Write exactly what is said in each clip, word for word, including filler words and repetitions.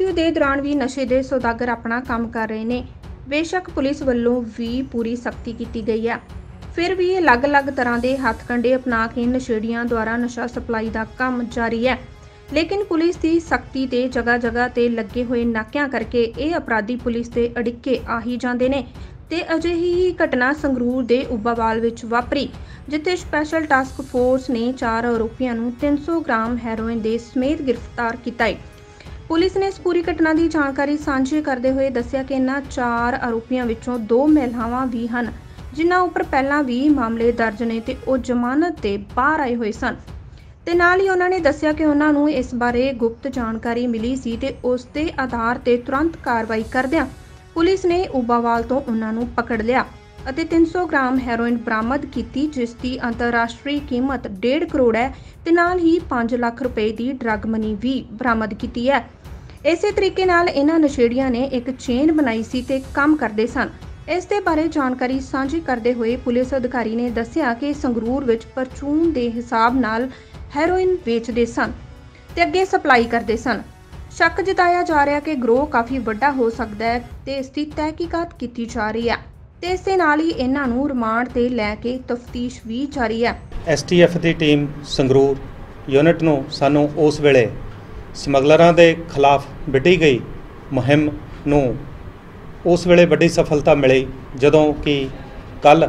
Curfew ਦੇ ਦੌਰਾਨ ਵੀ ਨਸ਼ੇ ਦੇ ਸੌਦਾਗਰ ਆਪਣਾ ਕੰਮ ਕਰ ਰਹੇ ਨੇ। ਬੇਸ਼ੱਕ ਪੁਲਿਸ ਵੱਲੋਂ ਵੀ ਪੂਰੀ ਸਖਤੀ ਕੀਤੀ ਗਈ ਹੈ, ਫਿਰ ਵੀ ਅਲੱਗ-ਅਲੱਗ ਤਰ੍ਹਾਂ ਦੇ ਹੱਥਕੰਡੇ ਅਪਣਾ ਕੇ ਨਸ਼ੇੜੀਆਂ ਦੁਆਰਾ ਨਸ਼ਾ ਸਪਲਾਈ ਦਾ ਕੰਮ ਜਾਰੀ ਹੈ। ਲੇਕਿਨ ਪੁਲਿਸ ਦੀ ਸਖਤੀ ਤੇ ਜਗ੍ਹਾ-ਜਗ੍ਹਾ ਤੇ ਲੱਗੇ ਹੋਏ ਨਾਕਿਆਂ ਕਰਕੇ ਇਹ ਅਪਰਾਧੀ ਪੁਲਿਸ ਦੇ ਅੜਿੱਕੇ ਆ ਹੀ ਜਾਂਦੇ ਨੇ। ਤੇ ਅਜਿਹੀ ਹੀ ਘਟਨਾ ਸੰਗਰੂਰ ਦੇ ਉੱਬਾਵਾਲ ਵਿੱਚ ਵਾਪਰੀ, ਜਿੱਥੇ ਸਪੈਸ਼ਲ ਟਾਸਕ ਫੋਰਸ ਨੇ ਚਾਰ ਆਰੋਪੀਆਂ ਨੂੰ ਤਿੰਨ ਸੌ ਗ੍ਰਾਮ ਹੈਰੋਇਨ ਦੇ ਸਮੇਤ ਗ੍ਰਿਫਤਾਰ ਕੀਤਾ ਹੈ। ਪੁਲਿਸ ਨੇ ਇਸ ਪੂਰੀ ਘਟਨਾ ਦੀ ਜਾਣਕਾਰੀ ਸਾਂਝੀ ਕਰਦੇ ਹੋਏ ਦੱਸਿਆ ਕਿ ਇਹਨਾਂ ਚਾਰ ਆਰੋਪੀਆਂ ਵਿੱਚੋਂ ਦੋ ਮਹਿਲਾਵਾਂ ਵੀ ਹਨ, ਜਿਨ੍ਹਾਂ ਉੱਪਰ ਪਹਿਲਾਂ ਵੀ ਮਾਮਲੇ ਦਰਜ ਨੇ ਤੇ ਉਹ ਜ਼ਮਾਨਤ ਤੇ ਬਾਹਰ ਆਏ ਹੋਏ ਸਨ। ਤੇ ਨਾਲ ਹੀ ਉਹਨਾਂ ਨੇ ਦੱਸਿਆ ਕਿ ਉਹਨਾਂ ਨੂੰ ਇਸ ਬਾਰੇ ਗੁਪਤ ਜਾਣਕਾਰੀ ਮਿਲੀ ਸੀ ਤੇ ਉਸ ਦੇ ਆਧਾਰ ਤੇ ਤੁਰੰਤ ਕਾਰਵਾਈ ਕਰਦਿਆਂ ਪੁਲਿਸ ਨੇ ਉੱਬਾਵਾਲ ਤੋਂ ਉਹਨਾਂ ਨੂੰ ਪਕੜ ਲਿਆ ਅਤੇ ਤਿੰਨ ਸੌ ਗ੍ਰਾਮ ਹੈਰੋਇਨ ਬਰਾਮਦ ਕੀਤੀ, ਜਿਸ ਦੀ ਅੰਤਰਰਾਸ਼ਟਰੀ ਕੀਮਤ ਡੇਢ ਕਰੋੜ ਹੈ ਤੇ ਨਾਲ ਹੀ ਪੰਜ ਲੱਖ ਰੁਪਏ ਦੀ ਡਰੱਗ ਮਨੀ ਵੀ ਬਰਾਮਦ ਕੀਤੀ ਹੈ। ਇਸੇ ਤਰੀਕੇ ਨਾਲ ਇਹਨਾਂ ਨਸ਼ੇੜੀਆਂ ਨੇ ਇੱਕ ਚੇਨ ਬਣਾਈ ਸੀ ਤੇ ਕੰਮ ਕਰਦੇ ਸਨ। ਇਸ ਦੇ ਬਾਰੇ ਜਾਣਕਾਰੀ ਸਾਂਝੀ ਕਰਦੇ ਹੋਏ ਪੁਲਿਸ ਅਧਿਕਾਰੀ ਨੇ ਦੱਸਿਆ ਕਿ ਸੰਗਰੂਰ ਵਿੱਚ ਪਰਚੂਨ ਦੇ ਹਿਸਾਬ ਨਾਲ ਹੈਰੋਇਨ ਵੇਚਦੇ ਸਨ ਤੇ ਅੱਗੇ ਸਪਲਾਈ ਕਰਦੇ ਸਨ। ਸ਼ੱਕ ਜਤਾਇਆ ਜਾ ਰਿਹਾ ਕਿ ਗਰੋਹ ਕਾਫੀ ਵੱਡਾ ਹੋ ਸਕਦਾ ਹੈ ਤੇ ਇਸ ਦੀ ਤਹਿਕੀਕਾਤ ਕੀਤੀ ਜਾ ਰਹੀ ਹੈ ਤੇ ਇਸ ਦੇ ਨਾਲ ਹੀ ਇਹਨਾਂ ਨੂੰ ਰਿਮਾਂਡ ਤੇ ਲੈ ਕੇ ਤਫਤੀਸ਼ ਵੀ ਜਾਰੀ ਹੈ। ਐਸ ਟੀ ਐਫ ਦੀ ਟੀਮ ਸੰਗਰੂਰ ਯੂਨਿਟ ਨੂੰ ਸਾਨੂੰ ਉਸ ਵੇਲੇ ਸਮਗਲਰਾਂ ਦੇ ਖਿਲਾਫ ਵਿੱਢੀ ਗਈ ਮੁਹਿੰਮ ਨੂੰ ਉਸ ਵੇਲੇ ਵੱਡੀ ਸਫਲਤਾ ਮਿਲੀ, ਜਦੋਂ ਕਿ ਕੱਲ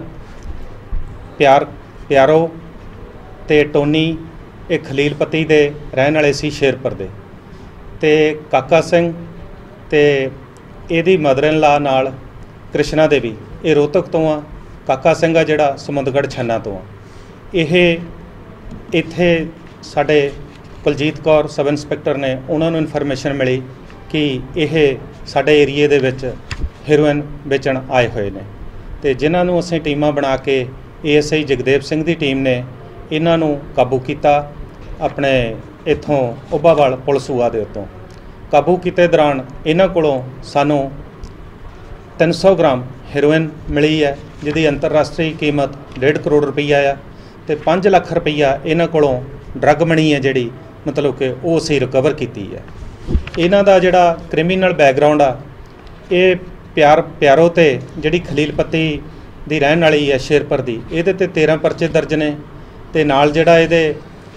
ਪਿਆਰ ਪਿਆਰੋ ਤੇ ਟੋਨੀ ਇਹ ਖਲੀਲਪਤੀ ਦੇ ਰਹਿਣ ਵਾਲੇ ਸੀ ਸ਼ੇਰਪੁਰ ਦੇ, ਤੇ ਕਾਕਾ ਸਿੰਘ ਤੇ ਇਹਦੀ ਮਦਰ ਇਨ ਲਾ ਨਾਲ ਕ੍ਰਿਸ਼ਨਾ ਦੇਵੀ ਇਹ ਰੋਹਤਕ ਤੋਂ ਆ, ਕਾਕਾ ਸਿੰਘ ਆ ਜਿਹੜਾ ਸਮੁੰਦਗੜ੍ਹ ਛੰਨਾ ਤੋਂ ਆ। ਇਹ ਇੱਥੇ ਸਾਡੇ ਕੁਲਜੀਤ ਕੌਰ ਸਬ ਇੰਸਪੈਕਟਰ ਨੇ ਉਹਨਾਂ ਨੂੰ ਇਨਫੋਰਮੇਸ਼ਨ ਮਿਲੀ ਕਿ ਇਹ ਸਾਡੇ ਏਰੀਏ ਦੇ ਵਿੱਚ ਹੈਰੋਇਨ ਵੇਚਣ ਆਏ ਹੋਏ ਨੇ, ਤੇ ਜਿਨ੍ਹਾਂ ਨੂੰ ਅਸੀਂ ਟੀਮਾਂ ਬਣਾ ਕੇ A S I Jagdev Singh ਦੀ ਟੀਮ ਨੇ ਇਹਨਾਂ ਨੂੰ ਕਾਬੂ ਕੀਤਾ। ਆਪਣੇ ਇੱਥੋਂ ਉੱਬਾਵਾਲ ਪੁਲਿਸ ਸੂਆ ਦੇ ਉੱਤੋਂ ਕਾਬੂ ਕੀਤੇ ਦੌਰਾਨ ਇਹਨਾਂ ਕੋਲੋਂ ਸਾਨੂੰ ਤਿੰਨ ਸੌ ਗ੍ਰਾਮ ਹੈਰੋਇਨ ਮਿਲੀ ਹੈ, ਜਿਹਦੀ ਅੰਤਰਰਾਸ਼ਟਰੀ ਕੀਮਤ ਡੇਢ ਕਰੋੜ ਰੁਪਈਆ ਆ, ਤੇ ਪੰਜ ਲੱਖ ਰੁਪਈਆ ਇਹਨਾਂ ਕੋਲੋਂ ਡਰੱਗ ਮਨੀ ਹੈ ਜਿਹੜੀ ਮਤਲਬ ਕਿ ਉਹ ਅਸੀਂ ਰਿਕਵਰ ਕੀਤੀ ਹੈ। ਇਹਨਾਂ ਦਾ ਜਿਹੜਾ ਕ੍ਰਿਮੀਨਲ ਬੈਕਗਰਾਊਂਡ ਆ, ਇਹ ਪਿਆਰ ਪਿਆਰੋ ਤੇ ਜਿਹੜੀ ਖਲੀਲਪਤੀ ਦੀ ਰਹਿਣ ਵਾਲੀ ਹੈ ਸ਼ੇਰਪੁਰ ਦੀ, ਇਹਦੇ ਤੇ ਤੇਰ੍ਹਾਂ ਪਰਚੇ ਦਰਜ ਨੇ, ਤੇ ਨਾਲ ਜਿਹੜਾ ਇਹਦੇ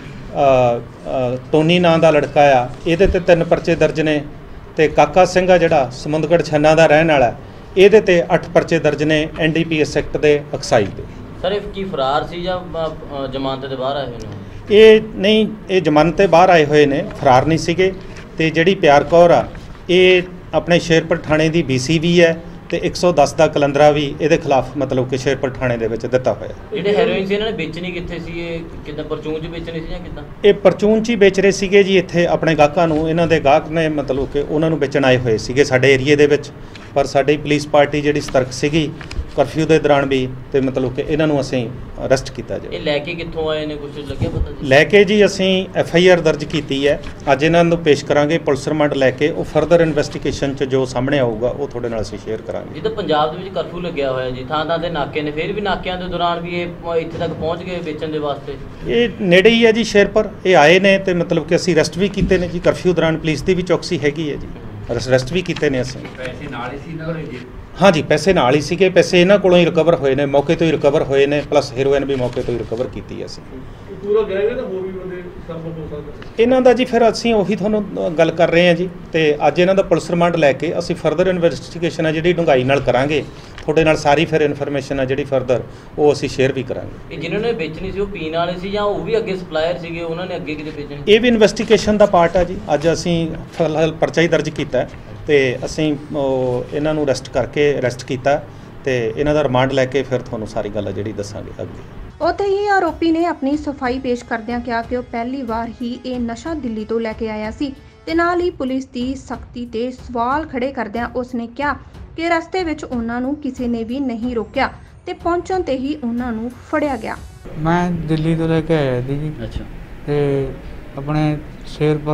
ਟੋਨੀ ਨਾਂ ਦਾ ਲੜਕਾ ਆ ਇਹਦੇ ਤੇ ਤਿੰਨ ਪਰਚੇ ਦਰਜ ਨੇ, ਤੇ ਕਾਕਾ ਸਿੰਘ ਆ ਜਿਹੜਾ ਸਮੁੰਦਗੜ੍ਹ ਛੰਨਾ ਦਾ ਰਹਿਣ ਵਾਲਾ ਇਹਦੇ ਤੇ ਅੱਠ ਪਰਚੇ ਦਰਜ ਨੇ N D P S act ਦੇ ਐਕਸਾਈਜ਼ ਦੇ। ਸਰ ਇਹ ਕੀ ਫਰਾਰ ਸੀ ਜਾਂ ਜ਼ਮਾਨਤ ਤੇ ਬਾਹਰ ਆਏ ਹੋਏ ਨੇ? ਇਹ ਨਹੀਂ, ਇਹ ਜ਼ਮਾਨਤ ਤੇ ਬਾਹਰ ਆਏ ਹੋਏ ਨੇ, ਫਰਾਰ ਨਹੀਂ ਸੀਗੇ। ਤੇ ਜਿਹੜੀ ਪਿਆਰ ਕੌਰ ਆ ਇਹ ਆਪਣੇ ਸ਼ੇਰਪੁਰ ਥਾਣੇ ਦੀ ਬੀ ਸੀ ਵੀ ਹੈ ਤੇ ਇੱਕ ਸੌ ਦਸ ਦਾ ਕਲੰਦਰਾ ਵੀ ਇਹਦੇ ਖਿਲਾਫ ਮਤਲਬ ਕਿ ਸ਼ੇਰਪੁਰ ਥਾਣੇ ਦੇ ਵਿੱਚ ਦਿੱਤਾ ਹੋਇਆ। ਜਿਹੜੇ ਹੈਰੋਇਨ ਸੀ ਇਹਨਾਂ ਨੇ ਵੇਚਣੀ ਕਿੱਥੇ ਸੀ? ਇਹ ਕਿੱਦਾਂ ਪਰਚੂਨ 'ਚ ਵੇਚਣੀ ਸੀ ਜਾਂ ਕਿੱਦਾਂ? ਇਹ ਪਰਚੂਨ 'ਚ ਹੀ ਵੇਚ ਰਹੇ ਸੀਗੇ ਜੀ, ਇੱਥੇ ਆਪਣੇ ਗਾਹਕਾਂ ਨੂੰ। ਇਹਨਾਂ ਦੇ ਗਾਹਕ ਨੇ ਮਤਲਬ ਕਿ ਉਹਨਾਂ ਨੂੰ ਵੇਚਣ ਆਏ ਹੋਏ ਸੀਗੇ ਸਾਡੇ ਏਰੀਏ ਦੇ ਵਿੱਚ, ਪਰ ਸਾਡੀ ਪੁਲਿਸ ਪਾਰਟੀ ਜਿਹੜੀ ਸਤਰਕ ਸੀਗੀ ਕਰਫਿਊ ਦੇ ਦੌਰਾਨ ਵੀ, ਤੇ ਮਤਲਬ ਕਿ ਇਹਨਾਂ ਨੂੰ ਅਸੀਂ ਅਰੈਸਟ ਕੀਤਾ ਜੀ। ਇਹ ਲੈ ਕੇ ਕਿੱਥੋਂ ਆਏ ਨੇ, ਕੁਝ ਲੱਗਿਆ ਪਤਾ ਜੀ? ਲੈ ਕੇ ਜੀ ਅਸੀਂ ਐਫ ਆਈ ਆਰ ਦਰਜ ਕੀਤੀ ਹੈ, ਅੱਜ ਇਹਨਾਂ ਨੂੰ ਪੇਸ਼ ਕਰਾਂਗੇ ਪੁਲਿਸ ਰਿਮਾਂਡ ਲੈ ਕੇ। ਉਹ ਫਰਦਰ ਇਨਵੈਸਟੀਗੇਸ਼ਨ 'ਚ ਜੋ ਸਾਹਮਣੇ ਆਊਗਾ ਉਹ ਤੁਹਾਡੇ ਨਾਲ ਅਸੀਂ ਸ਼ੇਅਰ ਕਰਾਂਗੇ। ਜਿੱਦਾਂ ਪੰਜਾਬ ਦੇ ਵਿੱਚ ਕਰਫਿਊ ਲੱਗਿਆ ਹੋਇਆ ਜੀ, ਥਾਂ ਥਾਂ ਤੇ ਨਾਕੇ ਨੇ, ਫਿਰ ਵੀ ਨਾਕਿਆਂ ਦੇ ਦੌਰਾਨ ਵੀ ਇਹ ਇੱਥੇ ਤੱਕ ਪਹੁੰਚ ਗਏ ਵੇਚਣ ਦੇ ਵਾਸਤੇ? ਇਹ ਨੇੜੇ ਹੀ ਹੈ ਜੀ ਸ਼ੇਰਪੁਰ, ਇਹ ਆਏ ਨੇ ਤੇ ਮਤਲਬ ਕਿ ਅਸੀਂ ਅਰੈਸਟ ਵੀ ਕੀਤੇ ਨੇ ਜੀ। ਕਰਫਿਊ ਦੌਰਾਨ ਪੁਲਿਸ ਦੀ ਵੀ ਚੌਕਸੀ ਹੈਗੀ ਹੈ ਜੀ, ਅਰੈਸਟ ਵੀ ਕੀਤੇ ਨੇ ਅਸੀਂ। ਪੈਸੇ ਨਾਲ ਹੀ ਸੀ ਨਾ ਜੀ? हाँ जी, पैसे नाल ही सीगे, पैसे इन्हां कोलों ही रिकवर होए ने, मौके तो ही रिकवर होए ने, प्लस हेरोइन भी मौके तो ही रिकवर कीती है असीं। पूरा गैंग है ना, होर भी बंदे शामिल हो सकदे इन्हां दा जी फिर असीं ओही तुहानूं गल कर रहे हैं जी, ते अज इन्हां दा पुलिस रिमांड लैके असीं फर्दर इन्वेस्टिगेशन है जिहड़ी डूंघाई नाल करांगे। ਤੁਹਾਡੇ ਨਾਲ ਸਾਰੀ ਫਿਰ ਇਨਫੋਰਮੇਸ਼ਨ ਆ ਜਿਹੜੀ ਫਰਦਰ ਉਹ ਅਸੀਂ ਸ਼ੇਅਰ ਵੀ ਕਰਾਂਗੇ। ਇਹ ਜਿਨ੍ਹਾਂ ਨੇ ਵੇਚਣੀ ਸੀ ਉਹ ਪੀਣ ਵਾਲੇ ਸੀ ਜਾਂ ਉਹ ਵੀ ਅੱਗੇ ਸਪਲਾਇਰ ਸੀਗੇ, ਉਹਨਾਂ ਨੇ ਅੱਗੇ ਕਿਤੇ ਵੇਚਣੀ? ਇਹ ਵੀ ਇਨਵੈਸਟੀਗੇਸ਼ਨ ਦਾ ਪਾਰਟ ਆ ਜੀ। ਅੱਜ ਅਸੀਂ ਫਿਲਹਾਲ ਪਰਚਾ ਹੀ ਦਰਜ ਕੀਤਾ ਤੇ ਅਸੀਂ ਇਹਨਾਂ ਨੂੰ ਅਰੈਸਟ ਕਰਕੇ ਅਰੈਸਟ ਕੀਤਾ ਤੇ ਇਹਨਾਂ ਦਾ ਰਿਮਾਂਡ ਲੈ ਕੇ ਫਿਰ ਤੁਹਾਨੂੰ ਸਾਰੀ ਗੱਲ ਆ ਜਿਹੜੀ ਦੱਸਾਂਗੇ ਅੱਗੇ। ਉੱਥੇ ਹੀ ਆਰੋਪੀ ਨੇ ਆਪਣੀ ਸਫਾਈ ਪੇਸ਼ ਕਰਦਿਆਂ ਕਿਹਾ ਕਿ ਉਹ ਪਹਿਲੀ ਵਾਰ ਹੀ ਇਹ ਨਸ਼ਾ ਦਿੱਲੀ ਤੋਂ ਲੈ ਕੇ ਆਇਆ ਸੀ ਤੇ ਨਾਲ ਹੀ ਪੁਲਿਸ ਦੀ ਸਖਤੀ ਤੇ ਸਵਾਲ ਖੜੇ ਕਰਦਿਆਂ ਉਸਨੇ ਕਿਹਾ ਕਿ ਰਸਤੇ ਵਿੱਚ ਉਹਨਾਂ ਨੂੰ ਕਿਸੇ ਨੇ ਵੀ ਨਹੀਂ ਰੋਕਿਆ ਤੇ ਪਹੁੰਚਣ ਤੇ ਹੀ ਉਹਨਾਂ ਨੂੰ ਫੜਿਆ ਗਿਆ। ਮੈਂ ਦਿੱਲੀ ਤੋਂ ਲੈ ਕੇ ਆਇਆ ਸੀ ਜੀ। ਅੱਛਾ। ਤੇ ਆਪਣੇ ਸ਼ੇਰਪੁਰ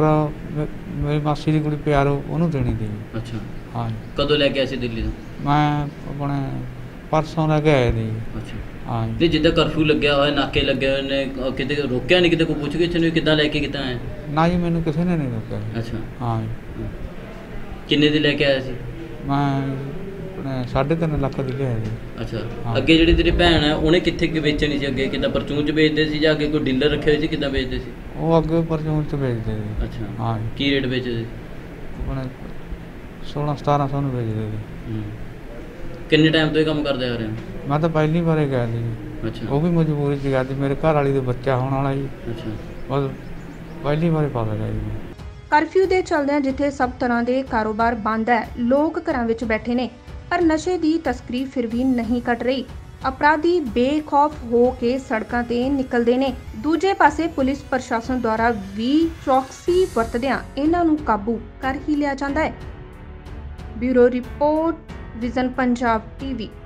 ਮੇਰੀ ਮਾਸੀ ਦੀ ਕੁੜੀ ਪਿਆਰੋ ਉਹਨੂੰ ਦੇਣੀ ਸੀ। ਅੱਛਾ। ਹਾਂ। ਕਦੋਂ ਲੈ ਕੇ ਆਏ ਸੀ ਦਿੱਲੀ ਤੋਂ? ਮੈਂ ਆਪਣੇ ਪਰਸੋਂ ਲੈ ਕੇ ਆਇਆ ਸੀ। ਅੱਛਾ। ਹਾਂ। ਤੇ ਜਿੱਦਾਂ ਕਰਫਿਊ ਲੱਗਿਆ ਹੋਇਆ, ਨਾਕੇ ਲੱਗੇ ਹੋਏ ਨੇ, ਕਿਤੇ ਰੋਕਿਆ ਨਹੀਂ, ਕਿਤੇ ਕੋਈ ਪੁੱਛ ਗਿੱਛ ਨਹੀਂ ਕਿੱਦਾਂ ਲੈ ਕੇ ਕਿੱਦਾਂ ਆਏ? ਨਾ ਜੀ, ਮੈਨੂੰ ਕਿਸੇ ਨੇ ਨਹੀਂ ਰੋਕਿਆ। ਅੱਛਾ। ਹਾਂ। ਕਿੰਨੇ ਦੀ ਲੈ ਕੇ ਆਇਆ ਸੀ? ਮੈਂ ਆਪਣੇ ਸਾਢੇ ਤਿੰਨ ਲੱਖ ਦੀ ਲਿਆ ਜੀ। ਅੱਛਾ, ਹਾਂ। ਅੱਗੇ ਜਿਹੜੀ ਤੇਰੀ ਭੈਣ ਹੈ ਉਹਨੇ ਕਿੱਥੇ ਕਿ ਵੇਚਣੀ ਸੀ? ਅੱਗੇ ਕਿੱਦਾਂ ਪਰਚੂਨ ਚ ਵੇਚਦੇ ਸੀ ਜਾਂ ਅੱਗੇ ਕੋਈ ਡੀਲਰ ਰੱਖੇ ਹੋਏ ਸੀ, ਕਿੱਦਾਂ ਵੇਚਦੇ ਸੀ? ਉਹ ਅੱਗੇ ਪਰਚੂਨ ਚ ਵੇਚਦੇ ਸੀ। ਅੱਛਾ, ਹਾਂ ਜੀ। ਕੀ ਰੇਟ ਵੇਚਦੇ ਸੀ? ਆਪਣੇ ਸੋਲਾਂ ਸਤਾਰਾਂ ਸੌ ਨੂੰ ਵੇਚਦੇ ਸੀ। ਹੂੰ। ਕਿੰਨੇ ਟਾਈਮ ਤੋਂ ਇਹ ਕੰਮ ਕਰਦੇ ਆ ਰਹੇ ਹੋ? ਮੈਂ ਤਾਂ ਪਹਿਲੀ ਵਾਰੇ ਗਿਆ ਸੀ ਜੀ। ਅੱਛਾ। ਉਹ ਵੀ ਮਜਬੂਰੀ 'ਚ ਗਿਆ ਸੀ, ਮੇਰੇ ਘਰ ਵਾਲੀ ਦੇ ਬੱਚਾ ਹੋਣ ਵਾਲਾ ਜੀ। ਅੱਛਾ। ਬਸ ਪਹਿਲੀ ਵਾਰੇ ਪਾ ਲਿਆ ਜੀ ਮੈਂ। ਕਰਫਿਊ ਦੇ ਚੱਲਦਿਆਂ ਜਿੱਥੇ ਸਭ ਤਰ੍ਹਾਂ ਦੇ ਕਾਰੋਬਾਰ ਬੰਦ ਹੈ, ਲੋਕ ਘਰਾਂ ਵਿੱਚ ਬੈਠੇ ਨੇ, ਪਰ ਨਸ਼ੇ ਦੀ ਤਸਕਰੀ ਫਿਰ ਵੀ ਨਹੀਂ ਘਟ ਰਹੀ। ਅਪਰਾਧੀ ਬੇਖੌਫ ਹੋ ਕੇ ਸੜਕਾਂ ਤੇ ਨਿਕਲਦੇ ਨੇ। ਦੂਜੇ ਪਾਸੇ ਪੁਲਿਸ ਪ੍ਰਸ਼ਾਸਨ ਦੁਆਰਾ ਵੀ ਚੌਕਸੀ ਵਰਤਦਿਆਂ ਇਹਨਾਂ ਨੂੰ ਕਾਬੂ ਕਰ ਹੀ ਲਿਆ ਜਾਂਦਾ ਹੈ। Bureau report, vision Punjab TV.